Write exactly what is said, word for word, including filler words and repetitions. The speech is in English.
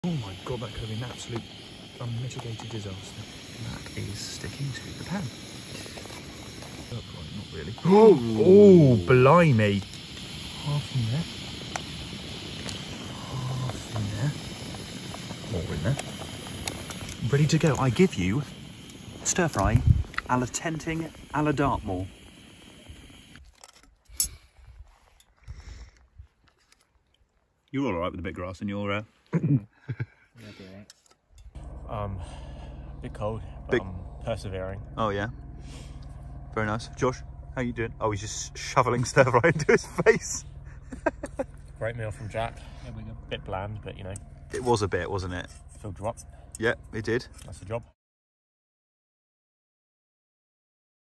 Oh my god, that could have been an absolute unmitigated disaster. That is sticking to the pan. Upright, not really. Oh, oh, blimey. Half in there. Half in there. More in there. Ready to go. I give you stir fry a la tenting a la Dartmoor. You're all right with a bit of grass in your... Uh... um, a bit cold, but Big... I'm persevering. Oh yeah, very nice. Josh, how you doing? Oh, he's just shoveling stir fry into his face. Great meal from Jack. There we go. Bit bland, but you know. It was a bit, wasn't it? Filled you up. Yeah, it did. That's the job.